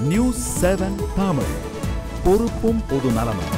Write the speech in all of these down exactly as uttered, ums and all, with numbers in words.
News seven Tamil, பொறுப்பும் பொது நலமும்.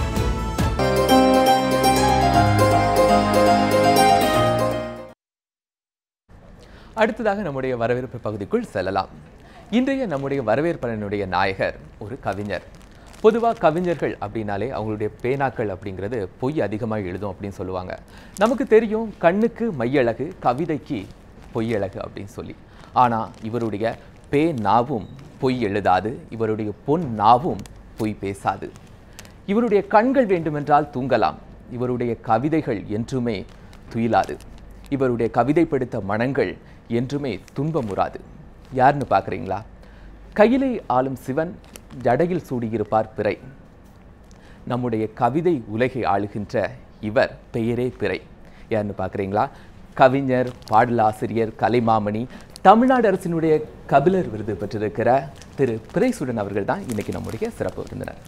அடுத்ததாக நம்முடைய வரவேற்பு பகுதிக்குள் செல்லலாம். இன்றைய நம்முடைய வரவேற்பறையினுடைய நாயகர் ஒரு கவிஞர். பொதுவாக கவிஞர்கள் அப்படின்னாலே அவங்களுடைய பேனாக்கள் அப்படிங்கிறது பொய் அதிகமாக எழுதும் அப்படின்னு சொல்லுவாங்க. நமக்கு தெரியும் கண்ணுக்கு மையழகு, கவிதைக்கு பொய்யழகு அப்படின்னு சொல்லி. ஆனால் இவருடைய பே நாவும் பொய் எழுதாது, இவருடைய பொன் நாவும் பொய் பேசாது. இவருடைய கண்கள் வேண்டுமென்றால் தூங்கலாம், இவருடைய கவிதைகள் என்றுமே துயிலாது. இவருடைய கவிதை படுத்த மனங்கள் என்றுமே துன்பமுறாது. யாருன்னு பார்க்குறீங்களா? கையிலை ஆளும் சிவன், ஜடையில் சூடியிருப்பார் பிறை. நம்முடைய கவிதை உலகை ஆளுகின்ற இவர் பெயரே பிறை. யாருன்னு பார்க்குறீங்களா? கவிஞர், பாடலாசிரியர், கலைமாமணி, தமிழ்நாடு அரசினுடைய கபிலர் விருது பெற்றிருக்கிற திரு பிரைசூடன் அவர்கள் தான் இன்னைக்கு நம்முடைய சிறப்பு விருந்தினர்.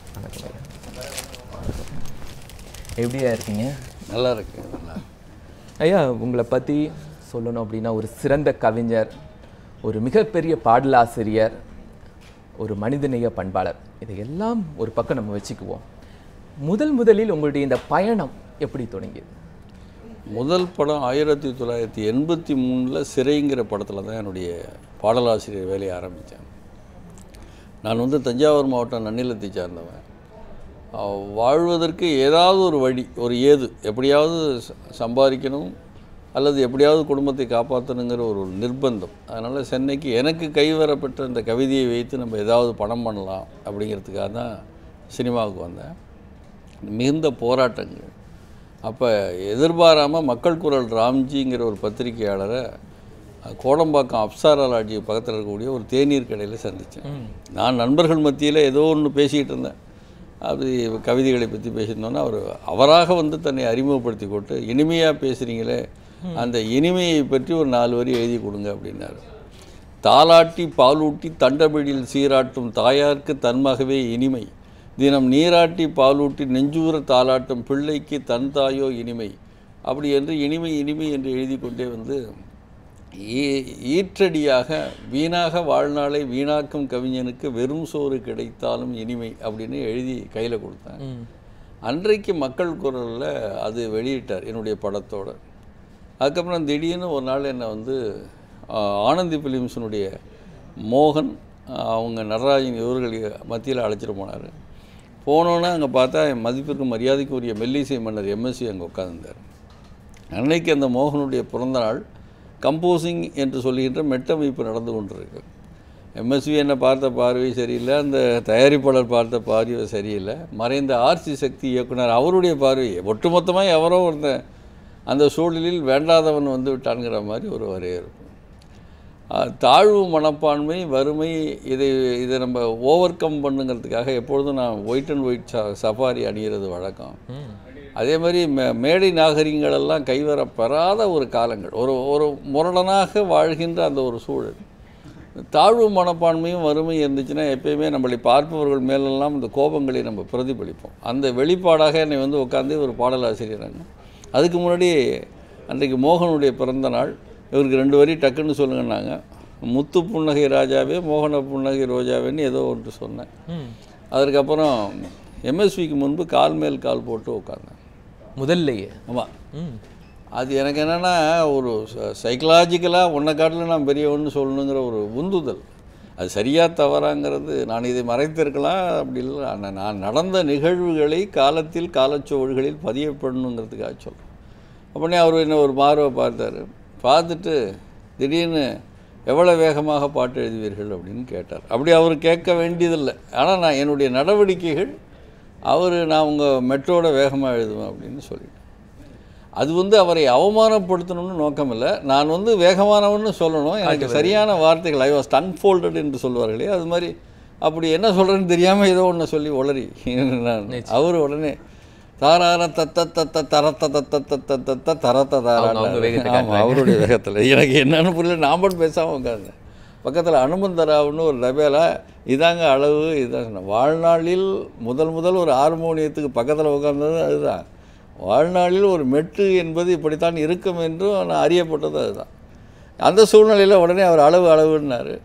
எப்படியா இருக்கீங்க? நல்லா இருக்கு. நல்லா ஐயா, உங்களை பற்றி சொல்லணும் அப்படின்னா ஒரு சிறந்த கவிஞர், ஒரு மிகப்பெரிய பாடலாசிரியர், ஒரு மனிதநேய பண்பாளர், இதையெல்லாம் ஒரு பக்கம் நம்ம வச்சுக்குவோம். முதல் முதலில் உங்களுடைய இந்த பயணம் எப்படி தொடங்கியது? முதல் படம் ஆயிரத்தி தொள்ளாயிரத்தி எண்பத்தி மூணில் சிறைங்கிற படத்தில் தான் என்னுடைய பாடலாசிரியர் வேலையை ஆரம்பித்தேன். நான் வந்து தஞ்சாவூர் மாவட்டம் நன்னிலத்தை சார்ந்தவன். வாழ்வதற்கு ஏதாவது ஒரு வழி, ஒரு ஏது, எப்படியாவது சம்பாதிக்கணும் அல்லது எப்படியாவது குடும்பத்தை காப்பாற்றணுங்கிற ஒரு நிர்பந்தம். அதனால் சென்னைக்கு எனக்கு கைவரப்பட்ட இந்த கவிதையை வைத்து நம்ம ஏதாவது படம் பண்ணலாம் அப்படிங்கிறதுக்காக தான் சினிமாவுக்கு வந்தேன். மிகுந்த போராட்டங்கள். அப்போ எதிர்பாராமல் மக்கள் குரல் ராம்ஜிங்கிற ஒரு பத்திரிகையாளரை கோடம்பாக்கம் அப்சாரா லாட்ஜி பக்கத்தில் இருக்கக்கூடிய ஒரு தேநீர் கடையில் சந்தித்தேன். நான் நண்பர்கள் மத்தியில் ஏதோ ஒன்று பேசிக்கிட்டு இருந்தேன். அப்படி கவிதைகளை பற்றி பேசியிருந்தோன்னா அவர் அவராக வந்து தன்னை அறிமுகப்படுத்தி கொண்டு, இனிமையாக பேசுகிறீங்களே, அந்த இனிமையை பற்றி ஒரு நாலு வரி எழுதி கொடுங்க அப்படின்னாரு. தாலாட்டி பாலூட்டி தண்டபடியில் சீராட்டும் தாயாருக்கு தன்மாகவே இனிமை, தினம் நீராட்டி பாலூட்டி நெஞ்சூர தாலாட்டும் பிள்ளைக்கு தன் தாயோ இனிமை, அப்படி என்று இனிமை இனிமை என்று எழுதி கொண்டே வந்து ஈற்றடியாக வீணாக வாழ்நாளை வீணாக்கும் கவிஞனுக்கு வெறும் சோறு கிடைத்தாலும் இனிமை அப்படின்னு எழுதி கையில் கொடுத்தேன். அன்றைக்கு மக்கள் குரலில் அது வெளியிட்டார் என்னுடைய படத்தோடு. அதுக்கப்புறம் திடீர்னு ஒரு நாள் என்னை வந்து ஆனந்தி ஃபிலிம்ஸினுடைய மோகன், அவங்க நடராஜன் இவர்கள் மத்தியில் அழைச்சிட்டு போனார். போனோன்னே அங்கே பார்த்தா என் மதிப்பிற்கு மரியாதைக்கு உரிய மெல்லிசை மன்னர் எம்எஸ்வி அங்கே உட்கார்ந்தார். அன்னைக்கு அந்த மோகனுடைய பிறந்த நாள். கம்போசிங் என்று சொல்லுகின்ற மெட்டமைப்பு நடந்து கொண்டிருக்கு. எம்எஸ்வி என்னை பார்த்த பார்வை சரியில்லை, அந்த தயாரிப்பாளர் பார்த்த பார்வை சரியில்லை, மறைந்த ஆர்சி சக்தி இயக்குனர் அவருடைய பார்வையை ஒட்டுமொத்தமாக எவரோ ஒருத்த அந்த சூழலில் வேண்டாதவன் வந்து விட்டான்ங்கிற மாதிரி ஒரு வரையறுப்பு. தாழ்வு மனப்பான்மை, வறுமை, இதை இதை நம்ம ஓவர் கம் பண்ணுங்கிறதுக்காக எப்பொழுதும் நான் ஒயிட் அண்ட் ஒயிட் ச சஃபாரி அணிகிறது வழக்கம். அதே மாதிரி மே மேடை நாகரிகங்களெல்லாம் கைவரப்பெறாத ஒரு காலங்கள், ஒரு ஒரு முரடனாக வாழ்கின்ற அந்த ஒரு சூழல். தாழ்வு மனப்பான்மையும் வறுமை இருந்துச்சுன்னா எப்பயுமே நம்மளை பார்ப்பவர்கள் மேலெல்லாம் இந்த கோபங்களை நம்ம பிரதிபலிப்போம். அந்த வெளிப்பாடாக என்னை வந்து உட்காந்து ஒரு பாடலாசிரியராங்க. அதுக்கு முன்னாடி அன்றைக்கு மோகனுடைய பிறந்த நாள். இவருக்கு ரெண்டு வரி டக்குன்னு சொல்லுங்கன்னாங்க. முத்து புன்னகை ராஜாவே, மோகன புன்னகை ரோஜாவேன்னு ஏதோ ஒன்று சொன்னேன். அதற்கப்புறம் எம்எஸ்விக்கு முன்பு கால் மேல் கால் போட்டு உட்காந்தேன் முதல்லையே. ஆமாம், அது எனக்கு என்னென்னா ஒரு சைக்கலாஜிக்கலாக உன்னை காட்டில் நான் பெரியவன்னு சொல்லணுங்கிற ஒரு உந்துதல். அது சரியாக தவறாங்கிறது நான் இதை மறைத்திருக்கலாம், அப்படி இல்லை. ஆனால் நான் நடந்த நிகழ்வுகளை காலத்தில் காலச்சோழ்களில் பதியப்படணுங்கிறதுக்காக சொல்கிறேன். அப்படின்னே அவர் என்ன ஒரு பார்வை பார்த்தார். பார்த்துட்டு திடீர்னு எவ்வளோ வேகமாக பாட்டு எழுதுவீர்கள் அப்படின்னு கேட்டார். அப்படி அவர் கேட்க வேண்டியதில்லை. ஆனால் நான் என்னுடைய நடவடிக்கைகள் அவர் நான் உங்கள் மெட்ரோட வேகமாக எழுதுவேன் அப்படின்னு சொல்லிட்டேன். அது வந்து அவரை அவமானப்படுத்தணும்னு நோக்கம் இல்லை. நான் வந்து வேகமானவன்னு சொல்லணும், எனக்கு சரியான வார்த்தைகள், ஐ வாஸ் அன்ஃபோல்டட் என்று சொல்வார்களே, அது மாதிரி அப்படி என்ன சொல்கிறேன்னு தெரியாமல் ஏதோ ஒன்று சொல்லி உளறி நான் அவர் உடனே தாரார தத்த தத்த தரத்த தத்த தத்த தத்த தரத்த தாரா அவருடைய வேகத்தில் எனக்கு என்னென்னு புரியல. நான் மட்டும் பேசாமல் உட்காந்தேன். பக்கத்தில் அனுமந்தராவுன்னு ஒரு டபேலா இதாங்க அளவு இதான் சொன்னேன். வாழ்நாளில் முதல் முதல் ஒரு ஹார்மோனியத்துக்கு பக்கத்தில் உட்கார்ந்தது அதுதான். வாழ்நாளில் ஒரு மெட்டு என்பது இப்படித்தான் இருக்கும் என்று நான் அறியப்பட்டது அதுதான். அந்த சூழ்நிலையில் உடனே அவர் அளவு அளவுன்னார்.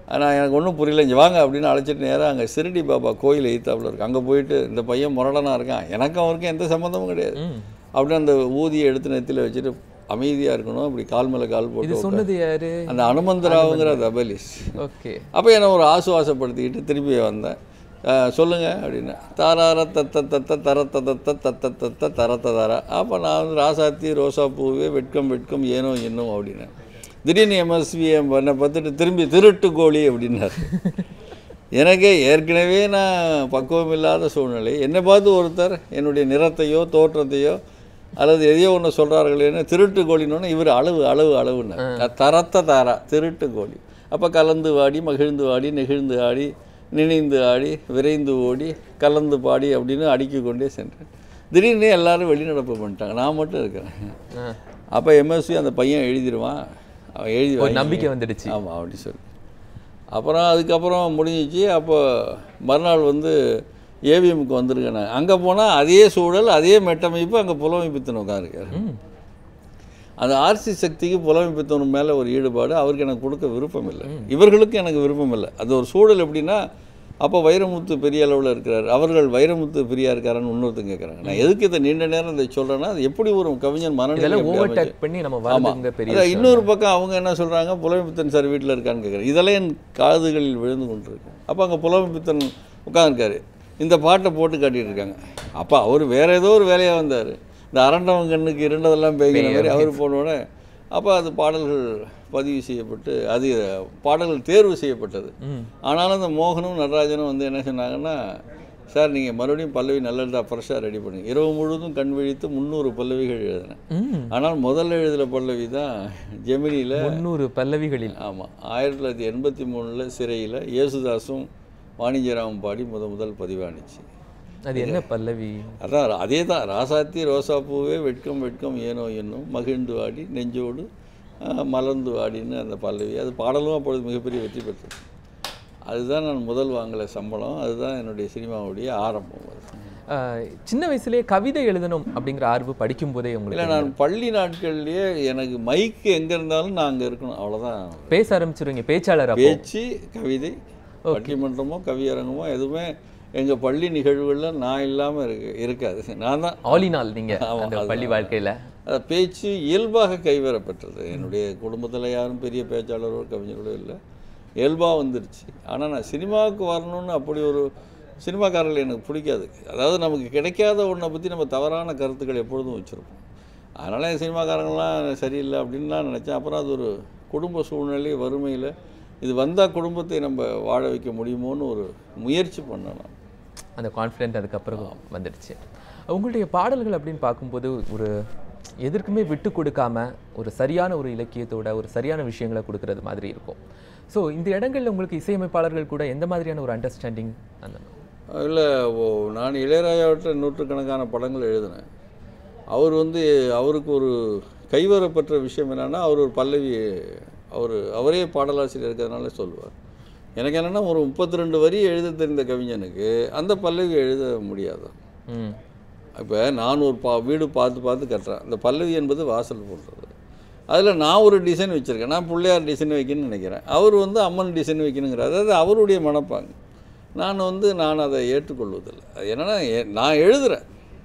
நான் எனக்கு ஒன்றும் புரியல, இங்கே வாங்க அப்படின்னு அழைச்சிட்டு நேராக அங்கே சிறுடி பாபா கோயில் எய்த்தாப்புல இருக்குது. அங்கே போயிட்டு இந்த பையன் முரடனாக இருக்கான், எனக்கும் அவருக்கும் எந்த சம்மந்தமும் கிடையாது அப்படின்னு அந்த ஊதியை எடுத்து நெத்தியில் வச்சுட்டு அமைதியாக இருக்கணும், அப்படி கால் மேலே கால் போட்டு சொன்னது யாரு? அந்த அனுமந்தராவுங்கிற தபலிஸ். ஓகே. அப்போ என்னை ஒரு ஆசுவாசப்படுத்திக்கிட்டு திருப்பி வந்தேன். சொல்லுங்கள் அப்படின்னு. தாரார தத்த தத்த தரத்த தத்த தத்த தத்த தரத்த தாரா. அப்போ நான் வந்து ராசாத்தி ரோசா பூவே வெட்கம் வெட்கம் ஏனோ என்னும் அப்படின்னேன். திடீர்னு எம்எஸ்விஎம் பண்ண பார்த்துட்டு திரும்பி திருட்டு கோழி அப்படின்னார். எனக்கே ஏற்கனவே நான் பக்குவம் இல்லாத சூழ்நிலை, என்னை பார்த்து ஒருத்தர் என்னுடைய நிறத்தையோ தோற்றத்தையோ அல்லது எதையோ ஒன்று சொல்கிறார்களேன்னு திருட்டு கோழின்னு இவர் அளவு அளவு அளவுன்னு தரத்த தாரா திருட்டு கோழி. அப்போ கலந்து வாடி மகிழ்ந்து வாடி நெகிழ்ந்து ஆடி நினைந்து ஆடி விரைந்து ஓடி கலந்து பாடி அப்படின்னு அடுக்கி கொண்டே சென்றேன். திடீர்னு எல்லோரும் வெளிநடப்பு பண்ணிட்டாங்க, நான் மட்டும் இருக்கிறேன். அப்போ எம்எஸ்வி அந்த பையன் எழுதிடுவான், அவன் எழுதி நம்பிக்கை வந்துடுச்சு. ஆமாம் அப்படி சொல்லி அப்புறம் அதுக்கப்புறம் முடிஞ்சிச்சு. அப்போ மறுநாள் வந்து ஏவிஎம்க்கு வந்திருக்கேன். அங்கே போனால் அதே சூழல் அதே மெட்டமைப்பு, அங்கே புலமை பித்தன் உட்காந்துருக்காரு. அந்த ஆர்சி சக்திக்கு புலமை பித்தவன் மேலே ஒரு ஈடுபாடு, அவருக்கு எனக்கு கொடுக்க விருப்பம் இல்லை, இவர்களுக்கு எனக்கு விருப்பம் இல்லை. அது ஒரு சூழல். எப்படின்னா அப்போ வைரமுத்து பெரிய அளவில் இருக்கிறார், அவர்கள் வைரமுத்து பெரியா இருக்காரான்னு இன்னொருத்தங்க கேட்குறாங்க. நான் எதுக்கு இதை நீண்ட நேரம் இதை சொல்கிறேன்னா, அது எப்படி ஒரு கவிஞன் மனநிலை. ஆமாம். இன்னொரு பக்கம் அவங்க என்ன சொல்கிறாங்க, புலமை பித்தன் சார் வீட்டில் இருக்கான்னு கேட்குறேன். இதெல்லாம் என் காதுகளில் விழுந்து கொண்டிருக்கு. அப்போ அங்கே புலமை பித்தன் உட்காந்துருக்காரு, இந்த பாட்டை போட்டு காட்டிகிட்டு இருக்காங்க. அப்போ அவர் வேறு ஏதோ ஒரு வேலையாக வந்தார், இந்த அரண்டவன் கண்ணுக்கு இரண்டதெல்லாம் பேய்கிற மாதிரி அவர் போனோடனே அப்போ அது பாடல்கள் பதிவு செய்யப்பட்டு அது பாடல்கள் தேர்வு செய்யப்பட்டது. ஆனாலும் அந்த மோகனும் நடராஜனும் வந்து என்ன சொன்னாங்கன்னா, சார் நீங்கள் மறுபடியும் பல்லவி நல்லதா ஃப்ரெஷ்ஷாக ரெடி பண்ணுங்க. இரவு முழுவதும் கண் விழித்து முந்நூறு பல்லவிகள் எழுதினேன். ஆனால் முதல்ல எழுதுகிற பல்லவி தான் ஜெமினியில் முந்நூறு பல்லவிகளில். ஆமாம், ஆயிரத்தி தொள்ளாயிரத்தி எண்பத்தி மூணில் சிறையில் யேசுதாஸும் வாணிஜராமும் பாடி முத முதல் பதிவானிச்சு. அது என்ன பல்லவி? அதான் அதே தான், ராசாத்தி ரோசா பூவே வெட்கம் வெட்கம் ஏனோ என்னும் மகிழ்ந்து வாடி நெஞ்சோடு மலர்ந்து வாடின்னு அந்த பல்லவி. அது பாடலும் அப்பொழுது மிகப்பெரிய வெற்றி பெற்றது. அதுதான் நான் முதல் வாங்கலை சம்பளம், அதுதான் என்னுடைய சினிமாவுடைய ஆரம்பம். சின்ன வயசுலேயே கவிதை எழுதணும் அப்படிங்கிற ஆர்வம் படிக்கும் போதே உங்களுக்கு? இல்லை, நான் பள்ளி நாட்கள்லேயே எனக்கு மைக்கு எங்கே இருந்தாலும் நான் அங்கே இருக்கணும், அவ்வளோதான். பேச ஆரம்பிச்சிருவீங்க, பேச்சாளர்? பேச்சு, கவிதை, பட்டிமன்றமோ கவியரங்கமோ எதுவுமே எங்கள் பள்ளி நிகழ்வுகளில் நான் இல்லாமல் இருக்கு இருக்காது. நான் தான் ஆலினால். நீங்கள் பள்ளி வாழ்க்கையில் அதை பேச்சு இயல்பாக கைவரப்பெற்றது. என்னுடைய குடும்பத்தில் யாரும் பெரிய பேச்சாளரோ கவிஞர்களோ இல்லை, இயல்பாக வந்துருச்சு. ஆனால் நான் சினிமாவுக்கு வரணும்னு அப்படி ஒரு சினிமாக்காரர்கள் எனக்கு பிடிக்காது. அதாவது நமக்கு கிடைக்காத ஒன்றை பற்றி நம்ம தவறான கருத்துக்கள் எப்பொழுதும் வச்சுருப்போம். அதனால் என் சினிமாக்காரங்களாம் சரியில்லை அப்படின்லாம் நினச்சேன். அப்புறம் அது ஒரு குடும்ப சூழ்நிலை, வறுமையில் இது வந்தால் குடும்பத்தை நம்ம வாழ வைக்க முடியுமோன்னு ஒரு முயற்சி பண்ணேன். நான் அந்த கான்ஃபிடென்ட் அதுக்கப்புறம் வந்துடுச்சு. உங்களுடைய பாடல்கள் அப்படின்னு பார்க்கும்போது ஒரு எதற்குமே விட்டு கொடுக்காம ஒரு சரியான ஒரு இலக்கியத்தோட ஒரு சரியான விஷயங்களை கொடுக்கறது மாதிரி இருக்கும். ஸோ இந்த இடங்களில் உங்களுக்கு இசையமைப்பாளர்கள் கூட எந்த மாதிரியான ஒரு அண்டர்ஸ்டாண்டிங்? அந்த இல்லை, ஓ நான் இளையராஜாவிட்ட நூற்றுக்கணக்கான படங்கள் எழுதினேன். அவர் வந்து அவருக்கு ஒரு கைவரப்பெற்ற விஷயம் என்னென்னா, அவர் ஒரு பல்லவி அவர் அவரே பாடலாசிரியர் இருக்கிறதுனால சொல்லுவார். எனக்கு என்னென்னா, ஒரு முப்பத்தி ரெண்டு வரி எழுத தெரிந்த கவிஞனுக்கு அந்த பல்லவி எழுத முடியாது. இப்போ நான் ஒரு பா வீடு பார்த்து பார்த்து கட்டுறேன், அந்த பல்லவி என்பது வாசல் போடுறது. அதில் நான் ஒரு டிசைன் வச்சுருக்கேன், நான் பிள்ளையார் டிசைன் வைக்கணும்னு நினைக்கிறேன், அவர் வந்து அம்மன் டிசைன் வைக்கணுங்கிறார். அதாவது அவருடைய மனப்பாங்க. நான் வந்து நான் அதை ஏற்றுக்கொள்வதில்லை. அது என்னென்னா, நான் எழுதுகிறேன்,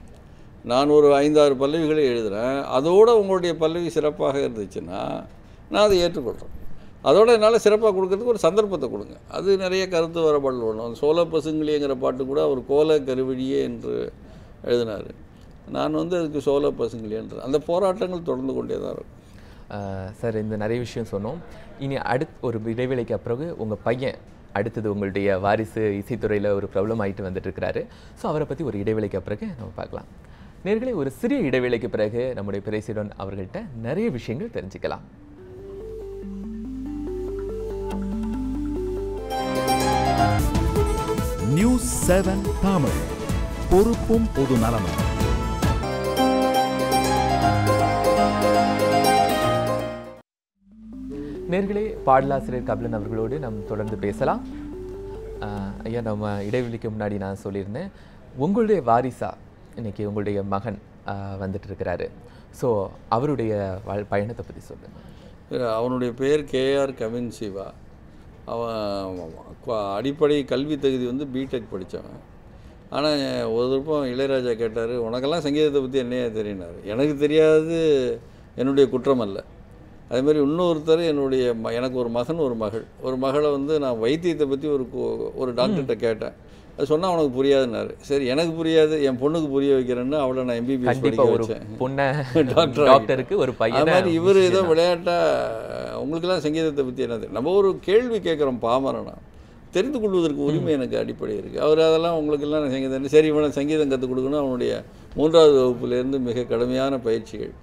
நான் ஒரு ஐந்தாறு பல்லவிகளை எழுதுகிறேன், அதோடு உங்களுடைய பல்லவி சிறப்பாக இருந்துச்சுன்னா நான் அதை ஏற்றுக்கொள்கிறேன். அதோட என்னால் சிறப்பாக கொடுக்கறதுக்கு ஒரு சந்தர்ப்பத்தை கொடுங்க. அது நிறைய கருத்து வரப்பாடல் வேணும். சோழ பசுங்கிலிங்கிற பாட்டு கூட அவர் கோல கருவிடியே என்று எழுதினார். நான் வந்து அதுக்கு சோழ பசுங்கிலியன்ற அந்த போராட்டங்கள் தொடர்ந்து கொண்டே தான் இருக்கும். சார், இந்த நிறைய விஷயம் சொன்னோம். இனி அடுத்து ஒரு இடைவேளைக்கு பிறகு உங்கள் பையன் அடுத்தது உங்களுடைய வாரிசு இசைத்துறையில் ஒரு ப்ராப்ளம் ஆகிட்டு வந்துட்டு இருக்கிறாரு. ஸோ அவரை பற்றி ஒரு இடைவேளைக்கு பிறகு நம்ம பார்க்கலாம். நேர்களே, ஒரு சிறிய இடைவேளைக்கு பிறகு நம்முடைய பிரைசூடன் அவர்கள்ட்ட நிறைய விஷயங்கள் தெரிஞ்சுக்கலாம். நியூஸ் செவன் தமிழ், பொறுப்பும் பொது நலமும். நேர்களே, பாடலாசிரியர் கபிலன் அவர்களோடு நாம் தொடர்ந்து பேசலாம். ஐயா, நம்ம இடைவெளிக்கு முன்னாடி நான் சொல்லியிருந்தேன், உங்களுடைய வாரிசா இன்னைக்கு உங்களுடைய மகன் வந்துட்டு இருக்கிறாரு. ஸோ அவருடைய பயணத்தை பற்றி சொல்லுங்கள். அவனுடைய பேர் கேஆர் கவின் சிவா. அவன் அடிப்படை கல்வி தகுதி வந்து பிடெக் படித்தவன். ஆனால் ஒரு தூரம் இளையராஜா கேட்டார், உனக்கெல்லாம் சங்கீதத்தை பற்றி என்னையா தெரியினார். எனக்கு தெரியாது என்னுடைய குற்றம் அல்ல. அதேமாதிரி இன்னொருத்தர் என்னுடைய ம எனக்கு ஒரு மகன் ஒரு மகள் ஒரு மகளை வந்து நான் வைத்தியத்தை பற்றி ஒரு ஒரு டாக்டர்கிட்ட கேட்டேன். அது சொன்னால் அவனுக்கு புரியாதுன்னாரு. சரி எனக்கு புரியாது, என் பொண்ணுக்கு புரிய வைக்கிறேன்னு அவளை நான் எம்பிபிஎஸ் படிக்க வச்சேன். பொண்ணை டாக்டர் டாக்டருக்கு ஒரு பையன். அது மாதிரி இவர் ஏதோ விளையாட்டாக உங்களுக்கெல்லாம் சங்கீதத்தை பற்றி என்னது, நம்ம ஒரு கேள்வி கேட்குறோம் பாமரனா, தெரிந்து கொள்வதற்கு உரிமை எனக்கு அடிப்படை இருக்குது. அவர் அதெல்லாம் உங்களுக்கெல்லாம் சங்கீதம் சரி இவனை சங்கீதம் கற்றுக் கொடுக்கணும். அவனுடைய மூன்றாவது வகுப்புலேருந்து மிக கடுமையான பயிற்சிகள்,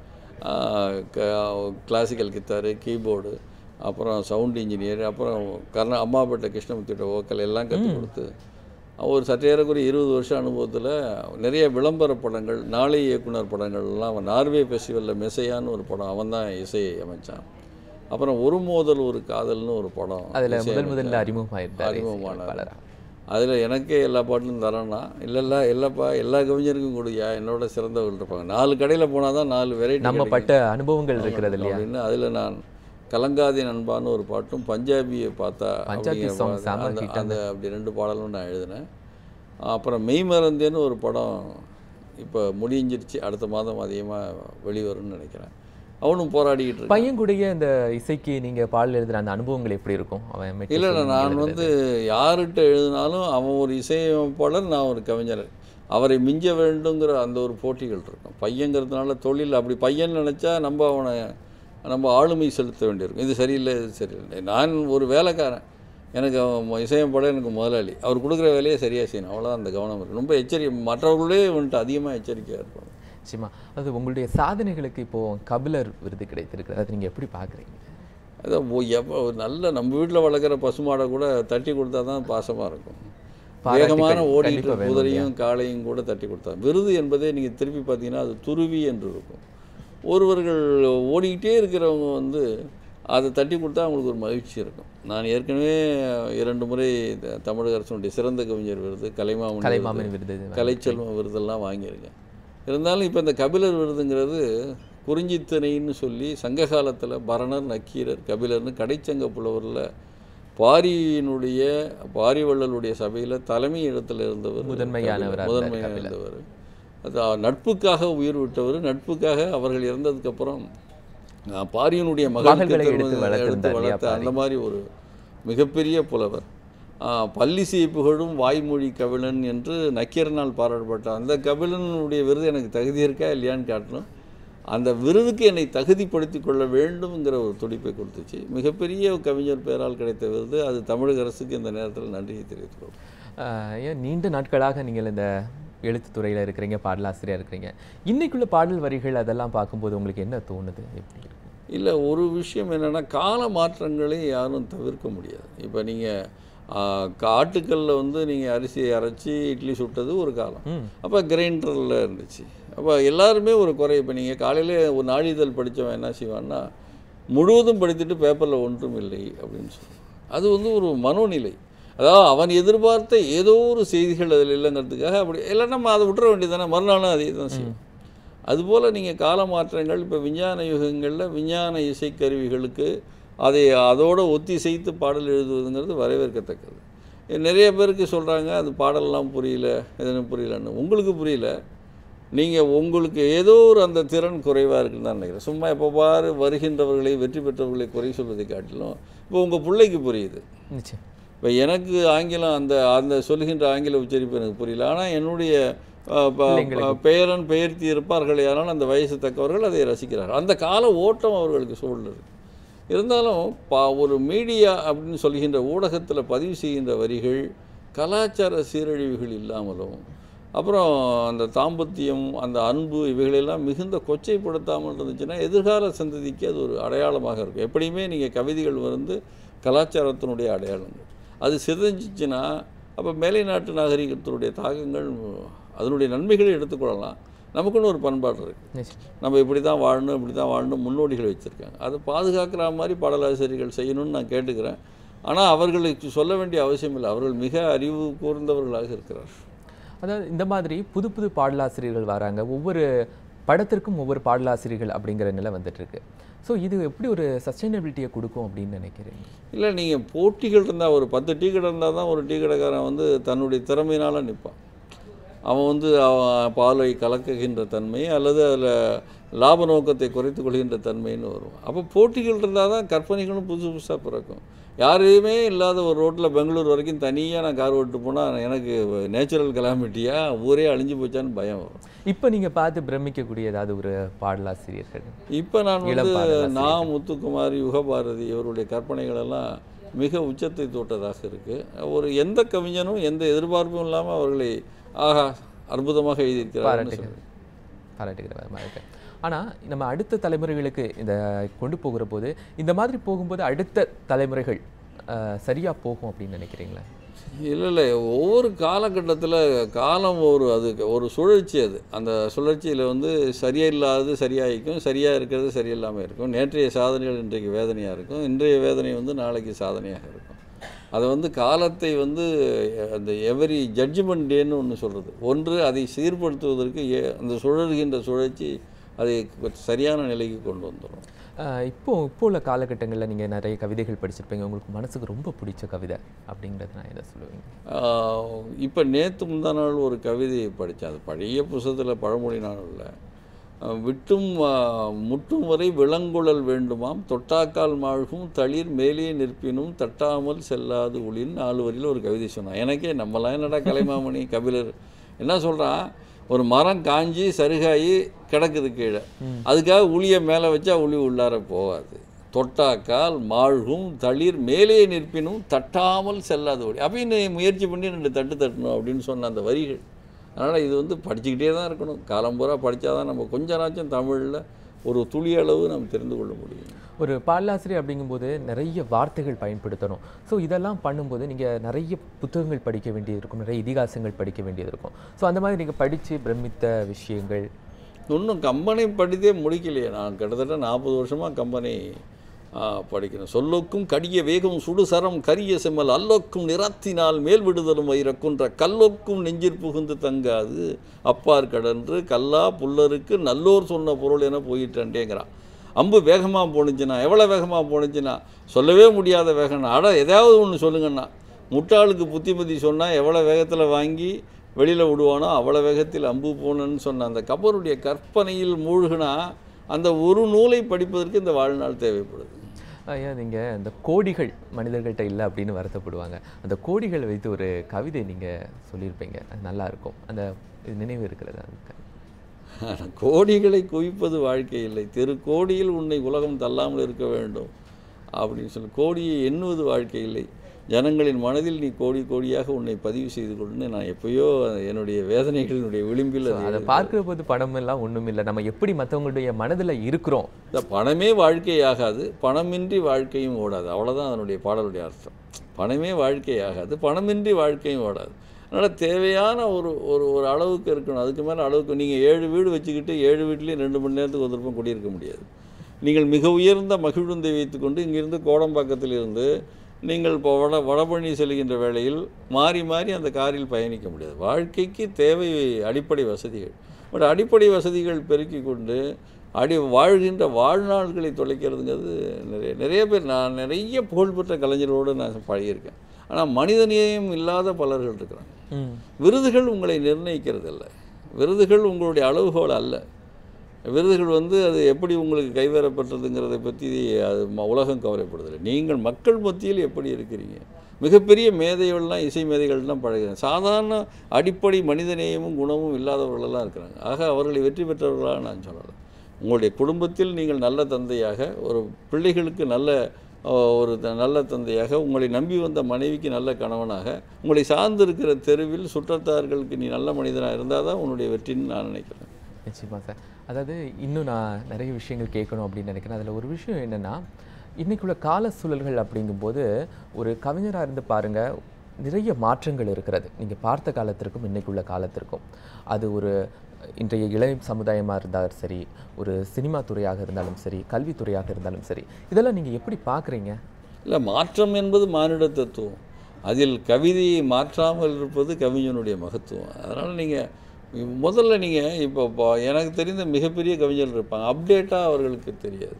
கிளாசிக்கல் கித்தாரு, கீபோர்டு, அப்புறம் சவுண்ட் இன்ஜினியர், அப்புறம் கர்ணா அம்மாப்பேட்டை கிருஷ்ணமூர்த்தியோட வோக்கல் எல்லாம் கற்றுக் கொடுத்து ஒரு சற்றேறக்குரிய இருபது வருஷம் அனுபவத்தில் நிறைய விளம்பர படங்கள், நாளை இயக்குனர் படங்கள்லாம் அவன் நார்வே ஃபெஸ்டிவலில் மெசையான்னு ஒரு படம் அவன் தான் இசையை அமைச்சான். அப்புறம் ஒரு மோதல் ஒரு காதல்னு ஒரு படம் அதில் முதல் முதல்ல அறிமுகமாயிருந்தார் அறிமுகமானார். அதில் எனக்கே எல்லா பாட்டிலும் தரேன்னா இல்லை இல்லை இல்லைப்பா எல்லா கவிஞருக்கும் கொடுயா, என்னோட சிறந்தவர்கள் இருப்பாங்க. நாலு கடையில் போனால் தான் நாலு வெரைட்டி நம்ம பட்ட அனுபவங்கள் இருக்கிறது இல்லையா அப்படின்னு. அதில் நான் கலங்காதி நண்பான்னு ஒரு பாட்டும் பஞ்சாபியை பார்த்தா அந்த அந்த அப்படி ரெண்டு பாடலும் நான் எழுதினேன். அப்புறம் மெய்மறந்தேன்னு ஒரு படம் இப்போ முடிஞ்சிருச்சு, அடுத்த மாதம் அதிகமாக வெளிவரும்னு நினைக்கிறேன். அவனும் போராடிக்கிட்டு இருக்கு. பையன் கூடிய இந்த இசைக்கு நீங்கள் பாடல் எழுதுகிற அந்த அனுபவங்கள் எப்படி இருக்கும்? அவன் இல்லை இல்லை நான் வந்து யார்கிட்ட எழுதினாலும் அவன் ஒரு இசையமைப்பாளர், நான் ஒரு கவிஞர், அவரை மிஞ்ச வேண்டுங்கிற அந்த ஒரு போட்டிகள் இருக்கும். பையங்கிறதுனால தொழில் அப்படி பையன் நினச்சா நம்ம அவனை நம்ம ஆளுமை செலுத்த வேண்டியிருக்கும். இது சரியில்லை இது சரியில்லை. நான் ஒரு வேலைக்காரன், எனக்கு அவன் இசையமைப்பாளர் எனக்கு முதலாளி, அவர் கொடுக்குற வேலையை சரியாக செய்யணும், அவ்வளோதான் அந்த கவனம் இருக்குது. ரொம்ப எச்சரிக்கை, மற்றவர்களே வந்துட்டு அதிகமாக எச்சரிக்கையாக இருப்பாங்க. நிச்சயமா. அது உங்களுடைய சாதனைகளுக்கு இப்போது கபிலர் விருது கிடைத்திருக்கு, அதை நீங்கள் எப்படி பார்க்குறீங்க? அதான் எப்போ நல்ல நம்ம வீட்டில் வளர்க்குற பசுமாடை கூட தட்டி கொடுத்தா தான் பாசமாக இருக்கும். வேகமான ஓடிட்டு குதிரையும் காளையும் கூட தட்டி கொடுத்தா. விருது என்பதே நீங்கள் திருப்பி பார்த்தீங்கன்னா அது துருவி என்று இருக்கும். ஒருவர்கள் ஓடிக்கிட்டே இருக்கிறவங்க வந்து அதை தட்டி கொடுத்தா அவங்களுக்கு ஒரு மகிழ்ச்சி இருக்கும். நான் ஏற்கனவே இரண்டு முறை தமிழக அரசுடைய சிறந்த கவிஞர் விருது, கலைமாமணி கலைமாமணி விருது, கலைச்செல்வம் விருதெல்லாம் வாங்கியிருக்கேன். இருந்தாலும் இப்போ இந்த கபிலர் விருதுங்கிறது குறிஞ்சித்திணைன்னு சொல்லி சங்க காலத்தில் பரணர், நக்கீரர், கபிலர்னு கடைச்சங்க புலவரில் பாரியினுடைய பாரிவள்ளலுடைய சபையில் தலைமை இடத்துல இருந்தவர், முதன்மையானவர் முதன்மையாக இருந்தவர். அது நட்புக்காக உயிர் விட்டவர். நட்புக்காக அவர்கள் இறந்ததுக்கப்புறம் பாரியினுடைய மகள்களை எடுத்து வளர்த்த அந்த மாதிரி ஒரு மிகப்பெரிய புலவர். பல்லிசை புகழும் வாய்மொழி கபிலன் என்று நக்கீரனால் பாராட்டப்பட்டார். அந்த கபிலனுடைய விருது எனக்கு தகுதி இருக்கா இல்லையான்னு காட்டணும். அந்த விருதுக்கு என்னை தகுதிப்படுத்தி கொள்ள வேண்டும்ங்கிற ஒரு துடிப்பை கொடுத்துச்சு. மிகப்பெரிய கவிஞர் பெயரால் கிடைத்த விருது. அது தமிழக அரசுக்கு இந்த நேரத்தில் நன்றியை தெரிவித்துக்கிறோம். ஏன் நீண்ட நாட்களாக நீங்கள் இந்த எழுத்துத்துறையில் இருக்கிறீங்க, பாடலாசிரியர் இருக்கிறீங்க, இன்னைக்குள்ள பாடல் வரிகள் அதெல்லாம் பார்க்கும்போது உங்களுக்கு என்ன தோணுது? எப்படி இருக்கு? இல்லை, ஒரு விஷயம் என்னென்னா கால மாற்றங்களை யாரும் தவிர்க்க முடியாது. இப்போ நீங்கள் காட்டுக்கல்லில் வந்து நீங்கள் அரிசியை அரைச்சி இட்லி சுட்டது ஒரு காலம், அப்போ கிரைண்டரில் இருந்துச்சு. அப்போ எல்லாருமே ஒரு குறை. இப்போ நீங்கள் காலையில் ஒரு நாளிதழ் படித்தவன் என்ன செய்வான்னா முழுவதும் படித்துட்டு பேப்பரில் ஒன்றும் இல்லை அப்படின்னு சொல்லுவான். அது வந்து ஒரு மனோநிலை. அதாவது அவன் எதிர்பார்த்த ஏதோ ஒரு செய்திகள் அதில் இல்லைங்கிறதுக்காக அப்படி எல்லாம் நம்ம அதை விட்டுற வேண்டியது தானே, மறுநாளும் அதே தான் செய்யும். அதுபோல் நீங்கள் கால மாற்றங்கள் இப்போ விஞ்ஞான யுகங்களில் விஞ்ஞான இசைக்கருவிகளுக்கு அதை அதோடு ஒத்திசைத்து பாடல் எழுதுவதுங்கிறது வரவேற்கத்தக்கது. நிறைய பேருக்கு சொல்கிறாங்க அது பாடலாம் புரியல, எதுவும் புரியலன்னு. உங்களுக்கு புரியல, நீங்கள் உங்களுக்கு ஏதோ ஒரு அந்த திறன் குறைவாக இருக்குன்னு தான் நினைக்கிறேன். சும்மா எப்போ பாரு வருகின்றவர்களை வெற்றி பெற்றவர்களை குறை சொல்வதை காட்டிலும் இப்போ உங்கள் பிள்ளைக்கு புரியுது. நிச்சயம். இப்போ எனக்கு ஆங்கிலம் அந்த அந்த சொல்லுகின்ற ஆங்கில உச்சரிப்பு எனக்கு புரியல, ஆனால் என்னுடைய பெயரன் பெயர்த்தி இருப்பார்கள் யாராலும் அந்த வயசு தக்கவர்கள் அதை ரசிக்கிறார்கள். அந்த கால ஓட்டம் அவர்களுக்கு சூழ்நிலை இருந்தாலும் பா ஒரு மீடியா அப்படின்னு சொல்கின்ற ஊடகத்தில் பதிவு செய்கின்ற வரிகள் கலாச்சார சீரழிவுகள் இல்லாமலும், அப்புறம் அந்த தாம்பத்தியம், அந்த அன்பு, இவைகளெல்லாம் மிகுந்த கொச்சைப்படுத்தாமல் இருந்துச்சுன்னா எதிர்கால சந்ததிக்கு அது ஒரு அடையாளமாக இருக்கும். எப்படியுமே நீங்கள் கவிதைகள் வந்து கலாச்சாரத்தினுடைய அடையாளங்கள். அது சிதைஞ்சிச்சுன்னா அப்போ மேலை நாட்டு நாகரிகத்தினுடைய தாக்கங்கள், அதனுடைய நன்மைகளை எடுத்துக்கொள்ளலாம். நமக்குன்னு ஒரு பண்பாடு இருக்குது, நம்ம இப்படி தான் வாழணும் இப்படி தான் வாழணும் முன்னோடிகள் வச்சுருக்காங்க. அதை பாதுகாக்கிற மாதிரி பாடலாசிரியர்கள் செய்யணும்னு நான் கேட்டுக்கிறேன். ஆனால் அவர்களுக்கு சொல்ல வேண்டிய அவசியம் இல்லை, அவர்கள் மிக அறிவு கூர்ந்தவர்களாக இருக்கிறார். அதாவது இந்த மாதிரி புது புது பாடலாசிரியர்கள் வராங்க, ஒவ்வொரு படத்திற்கும் ஒவ்வொரு பாடலாசிரியர்கள் அப்படிங்கிற நிலை வந்துட்டுருக்கு. ஸோ இது எப்படி ஒரு சஸ்டைனபிலிட்டியை கொடுக்கும் அப்படின்னு நினைக்கிறீங்க? இல்லை, நீங்கள் போட்டிகள் இருந்தால், ஒரு பத்து டீ கடை இருந்தால் தான் ஒரு டீ கடைக்காரன் வந்து தன்னுடைய திறமையினால் நிற்பான். அவன் வந்து அவன் பாலை கலக்குகின்ற தன்மை அல்லது அதில் லாப நோக்கத்தை குறைத்து கொள்கின்ற தன்மைன்னு வரும். அப்போ போட்டிகள் இருந்தால் தான் கற்பனைகளும் புதுசு புதுசாக பிறக்கும். யாரையுமே இல்லாத ஒரு ரோட்டில் பெங்களூர் வரைக்கும் தனியாக நான் கார் ஓட்டு போனால் எனக்கு நேச்சுரல் கலாமிட்டியாக ஊரே அழிஞ்சு போச்சான்னு பயம் வரும். இப்போ நீங்கள் பார்த்து பிரமிக்கக்கூடிய ஏதாவது ஒரு பாடலாசிரியர்கள்? இப்போ நான் வந்து நான் முத்துக்குமாரி, யுகபாரதி இவருடைய கற்பனைகளெல்லாம் மிக உச்சத்தை தொட்டதாக இருக்குது. ஒரு எந்த கவிஞனும் எந்த எதிர்பார்ப்பும் இல்லாமல் அவர்களை ஆகா அற்புதமாக எழுதியிருக்கிறார். பாராட்டுகிற மாதிரி இருக்கு. ஆனால் நம்ம அடுத்த தலைமுறைகளுக்கு இந்த கொண்டு போகிற போது இந்த மாதிரி போகும்போது அடுத்த தலைமுறைகள் சரியாக போகும் அப்படின்னு நினைக்கிறீங்களா? இல்லை இல்லை, ஒவ்வொரு காலகட்டத்தில் காலம் ஒரு அது ஒரு சுழற்சி. அது அந்த சுழற்சியில் வந்து சரியாக இல்லாதது சரியாகிக்கும், சரியாக இருக்கிறது சரியில்லாமல் இருக்கும். நேற்றைய சாதனைகள் இன்றைக்கு வேதனையாக இருக்கும், இன்றைய வேதனை வந்து நாளைக்கு சாதனையாக இருக்கும். அதை வந்து காலத்தை வந்து அந்த எவரி ஜட்ஜ்மெண்ட் டேன்னு ஒன்று சொல்கிறது. ஒன்று அதை சீர்படுத்துவதற்கு அந்த சுழல்கின்ற சுழற்சி அதை சரியான நிலைக்கு கொண்டு வந்துடும். இப்போ இப்போ உள்ள காலகட்டங்களில் நீங்கள் நிறைய கவிதைகள் படிச்சிருப்பீங்க. உங்களுக்கு மனசுக்கு ரொம்ப பிடிச்ச கவிதை அப்படிங்கிறது நான் எதை சொல்லுவீங்க? இப்போ நேற்று முந்தா நாள் ஒரு கவிதையை படித்தேன். அது பழைய புத்தகத்தில் பழமொழி நாளில் விட்டும் முட்டும் வரை விலங்குழல் வேண்டுமாம், தொட்டாக்கால் மாழ்கும் தளிர் மேலே நிற்பினும் தட்டாமல் செல்லாது ஒளின்னு நாலு வரியில் ஒரு கவிதை சொன்னான். எனக்கே நம்மளாம் என்னடா கலைமாமணி கபிலர் என்ன சொல்கிறான், ஒரு மரம் காஞ்சி சருகாயி கிடக்குது கீழே, அதுக்காக உளியை மேலே வச்சா உளி உள்ளார போகாது. தொட்டாக்கால் மாழ்கும் தளிர் மேலே நிற்பினும் தட்டாமல் செல்லாது ஒளி. அப்படின்னு முயற்சி பண்ணி ரெண்டு தட்டு தட்டணும் அப்படின்னு சொன்ன அந்த வரிகள். அதனால் இது வந்து படிச்சுக்கிட்டே தான் இருக்கணும். காலம் பூரா படித்தா தான் நம்ம கொஞ்ச நாச்சும் தமிழில் ஒரு துளி அளவு நம்ம தெரிந்து கொள்ள முடியும். ஒரு பாடலாசிரியர் அப்படிங்கும்போது நிறைய வார்த்தைகள் பயன்படுத்தணும். ஸோ இதெல்லாம் பண்ணும்போது நீங்கள் நிறைய புத்தகங்கள் படிக்க வேண்டியது இருக்கும், நிறைய இதிகாசங்கள் படிக்க வேண்டியது இருக்கும். ஸோ அந்த மாதிரி நீங்கள் படித்து பிரமித்த விஷயங்கள்? இன்னும் கம்பெனி படித்தே முடிக்கலையே. நான் கிட்டத்தட்ட நாற்பது வருஷமாக கம்பெனி படிக்கிறேன். சொல்லுக்கும் கடிய வேகம் சுடுசரம் கரிய செம்மல் அல்லோக்கும் நிறத்தினால் மேல் விடுதலும் வைரக்குன்ற கல்லோக்கும் நெஞ்சிற் புகுந்து தங்காது அப்பார் கடன்று கல்லா புல்லருக்கு நல்லோர் சொன்ன பொருள் என போயிட்டேங்கிறான். அம்பு வேகமாக போணுச்சுன்னா, எவ்வளோ வேகமாக போணுச்சுன்னா சொல்லவே முடியாத வேகம்னா, அட ஏதாவது ஒன்று சொல்லுங்கண்ணா. முட்டாளுக்கு புத்திமதி சொன்னால் எவ்வளோ வேகத்தில் வாங்கி வெளியில் விடுவானோ அவ்வளோ வேகத்தில் அம்பு போனன்னு சொன்ன அந்த கபருடைய கற்பனையில் மூழ்கினா அந்த ஒரு நூலை படிப்பதற்கு இந்த வாழ்நாள் தேவைப்படுது. ஐயா, நீங்கள் இந்த கோடிகள் மனிதர்கள்ட்ட இல்லை அப்படின்னு வருத்தப்படுவாங்க. அந்த கோடிகளை வைத்து ஒரு கவிதை நீங்கள் சொல்லியிருப்பீங்க, அது நல்லாயிருக்கும். அந்த நினைவு இருக்கிறது? அதுக்கு கோடிகளை குவிப்பது வாழ்க்கை இல்லை, தெரு கோடியில் உன்னை உலகம் தள்ளாமல் இருக்க வேண்டும் அப்படின்னு சொல்லி கோடியை எண்ணுவது வாழ்க்கை இல்லை, ஜனங்களின் மனதில் நீ கோடி கோடியாக உன்னை பதிவு செய்து கொள்ளுன்னு நான் எப்பயோ என்னுடைய வேதனைகளினுடைய விளிம்பில் அதை பார்க்குற போது பணம் எல்லாம் ஒன்றும் இல்லை, நம்ம எப்படி மற்றவங்களுடைய மனதில் இருக்கிறோம். இந்த பணமே வாழ்க்கையாகாது, பணமின்றி வாழ்க்கையும் ஓடாது. அவ்வளோதான் அதனுடைய பாடலுடைய அர்த்தம். பணமே வாழ்க்கையாகாது, பணமின்றி வாழ்க்கையும் ஓடாது. அதனால் தேவையான ஒரு ஒரு ஒரு அளவுக்கு இருக்கணும். அதுக்கு மேலே அளவுக்கு நீங்கள் ஏழு வீடு வச்சுக்கிட்டு ஏழு வீட்லேயும் ரெண்டு மணி நேரத்துக்கு ஒரு திருப்பம் குடியிருக்க முடியாது. நீங்கள் மிக உயர்ந்த மகிழுந்தை வைத்துக்கொண்டு இங்கிருந்து கோடம்பாக்கத்தில் இருந்து நீங்கள் இப்போ வட வடபழனி செல்கின்ற வேளையில் மாறி மாறி அந்த காரில் பயணிக்க முடியாது. வாழ்க்கைக்கு தேவை அடிப்படை வசதிகள். பட் அடிப்படை வசதிகள் பெருக்கி கொண்டு அடி வாழ்கின்ற வாழ்நாள்களை தொலைக்கிறதுங்கிறது நிறைய நிறைய பேர், நான் நிறைய புகழ்பெற்ற கலைஞர்களோடு நான் பழகியிருக்கேன். ஆனால் மனிதநேயம் இல்லாத பலர்கள் இருக்கிறாங்க. விருதுகள் உங்களை நிர்ணயிக்கிறது இல்லை, விருதுகள் உங்களுடைய அளவுகோல் அல்ல. விருதுகள் வந்து அது எப்படி உங்களுக்கு கைவரப்பட்டதுங்கிறதை பற்றி அது உலகம் கவலைப்படுதில்லை. நீங்கள் மக்கள் மத்தியில் எப்படி இருக்கிறீங்க. மிகப்பெரிய மேதைகள்லாம் இசை மேதைகள்லாம் பழகிறாங்க, சாதாரண அடிப்படை மனிதநேயமும் குணமும் இல்லாதவர்களெல்லாம் இருக்கிறாங்க. ஆக அவர்களை வெற்றி பெற்றவர்களாக நான் சொல்லலாம். உங்களுடைய குடும்பத்தில் நீங்கள் நல்ல தந்தையாக, ஒரு பிள்ளைகளுக்கு நல்ல ஒரு நல்ல தந்தையாக, உங்களை நம்பி வந்த மனைவிக்கு நல்ல கணவனாக, உங்களை சார்ந்திருக்கிற தெருவில் சுற்றத்தார்களுக்கு நீ நல்ல மனிதனாக இருந்தால் தான் உன்னுடைய வெற்றின்னு நான் நினைக்கிறேன். நிச்சயமாக சார். அதாவது இன்னும் நான் நிறைய விஷயங்கள் கேட்கணும் அப்படின்னு நினைக்கிறேன். அதில் ஒரு விஷயம் என்னென்னா, இன்றைக்குள்ள கால சூழல்கள் அப்படிங்கும்போது ஒரு கவிஞராக இருந்து பாருங்கள், நிறைய மாற்றங்கள் இருக்கிறது. நீங்கள் பார்த்த காலத்திற்கும் இன்றைக்குள்ள காலத்திற்கும். அது ஒரு இன்றைய இளைய சமுதாயமாக இருந்தாலும் சரி, ஒரு சினிமா துறையாக இருந்தாலும் சரி, கல்வித்துறையாக இருந்தாலும் சரி, இதெல்லாம் நீங்கள் எப்படி பார்க்குறீங்க? இல்லை, மாற்றம் என்பது மானிட தத்துவம். அதில் கவிதையை மாற்றாமல் இருப்பது கவிஞனுடைய மகத்துவம். அதனால் நீங்கள் முதல்ல நீங்கள் இப்போ எனக்கு தெரிந்த மிகப்பெரிய கவிஞர்கள் இருப்பாங்க, அப்டேட்டாக அவர்களுக்கு தெரியாது.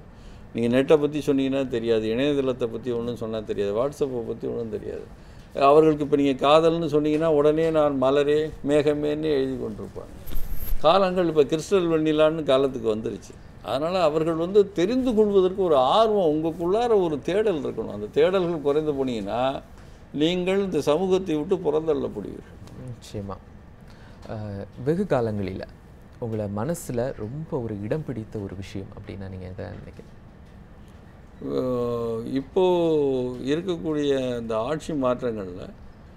நீங்கள் நெட்டை பற்றி சொன்னீங்கன்னா தெரியாது, இணையதளத்தை பற்றி ஒன்றும் சொன்னால் தெரியாது, வாட்ஸ்அப்பை பற்றி ஒன்றும் தெரியாது. அவர்களுக்கு இப்போ நீங்கள் காதல்னு சொன்னீங்கன்னா உடனே நான் மலரே மேகமேன்னு எழுதி கொண்டிருப்பாங்க. காலங்கள் இப்போ கிறிஸ்டல் வெண்ணிலான்னு காலத்துக்கு வந்துருச்சு. அதனால் அவர்கள் வந்து தெரிந்து கொள்வதற்கு ஒரு ஆர்வம், உங்களுக்குள்ளார ஒரு தேடல் இருக்கணும். அந்த தேடல்கள் குறைந்து போனீங்கன்னா நீங்கள் இந்த சமூகத்தை விட்டு புறந்தள்ளப்படுவீர்கள். நிச்சயமாக. வெகு காலங்களில் உங்களை மனசில் ரொம்ப ஒரு இடம் பிடித்த ஒரு விஷயம் அப்படின்னா நீங்கள் எதை நினைக்கிறீங்க? இப்போது இருக்கக்கூடிய இந்த ஆட்சி மாற்றங்களில்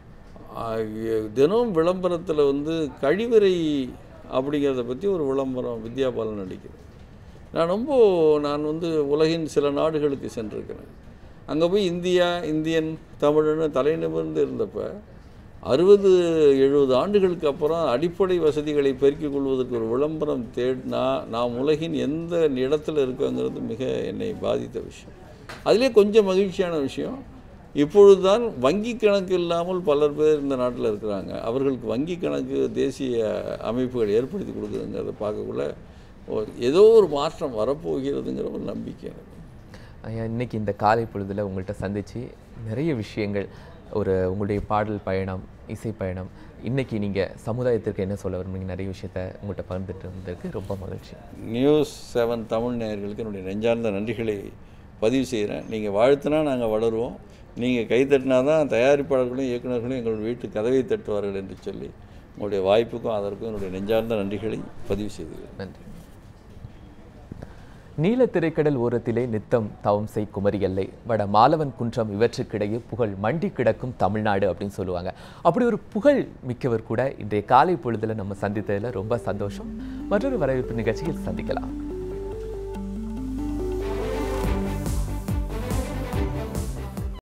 தினம் விளம்பரத்தில் வந்து கழிவறை அப்படிங்கிறத பற்றி ஒரு விளம்பரம் வித்யாபாலன் நடிக்கிறது. நான் ரொம்ப நான் வந்து உலகின் சில நாடுகளுக்கு சென்றிருக்கிறேன். அங்கே போய் இந்தியா, இந்தியன், தமிழ்னு தலைநிமிர்ந்து இருந்தப்போ அறுபது எழுபது ஆண்டுகளுக்கு அப்புறம் அடிப்படை வசதிகளை பெருக்கிக் கொள்வதற்கு ஒரு விளம்பரம் தேடினா நாம் உலகின் எந்த இடத்துல இருக்கோங்கிறது மிக என்னை பாதித்த விஷயம். அதிலே கொஞ்சம் மகிழ்ச்சியான விஷயம், இப்பொழுது தான் வங்கி கணக்கு இல்லாமல் பலர் பேர் இந்த நாட்டில் இருக்கிறாங்க. அவர்களுக்கு வங்கி கணக்கு தேசிய அமைப்புகள் ஏற்படுத்தி கொடுக்குதுங்கிறத பார்க்கக்குள்ள ஏதோ ஒரு மாற்றம் வரப்போகிறதுங்கிற ஒரு நம்பிக்கை எனக்கு. ஐயா, இன்றைக்கி இந்த காலை பொழுதில் உங்கள்கிட்ட சந்தித்து நிறைய விஷயங்கள், ஒரு உங்களுடைய பாடல் பயணம், இசை பயணம், இன்றைக்கி நீங்கள் சமுதாயத்திற்கு என்ன சொல்ல விரும்புறீங்க, நிறைய விஷயத்த உங்கள்கிட்ட பகிர்ந்துட்டு இருந்ததுக்கு ரொம்ப மகிழ்ச்சி. நியூஸ் செவன் தமிழ் நேயர்களுக்கு என்னுடைய நெஞ்சார்ந்த நன்றிகளை பதிவு செய்கிறேன். நீங்கள் வாழ்த்துனா நாங்கள் வளருவோம், நீங்கள் கைத்தட்டினா தான் தயாரிப்பாளர்களும் இயக்குநர்களும் எங்கள் வீட்டு கதவை தட்டுவார்கள் என்று சொல்லி உங்களுடைய வாய்ப்புக்கும் அதற்கும் என்னுடைய நெஞ்சார்ந்த நன்றிகளை பதிவு செய்கிறேன். நன்றி. நீல திரைக்கடல் ஓரத்திலே நித்தம் தவம் செய் குமரி எல்லை, வட மாலவன் குன்றம் இவற்றுக்கிடையே புகழ் மண்டி கிடக்கும் தமிழ்நாடு அப்படின்னு சொல்லுவாங்க. அப்படி ஒரு புகழ் மிக்கவர் கூட இன்றைய காலை பொழுதில் நம்ம சந்தித்ததில் ரொம்ப சந்தோஷம். மற்றொரு வரவேற்பு நிகழ்ச்சியில் சந்திக்கலாம்.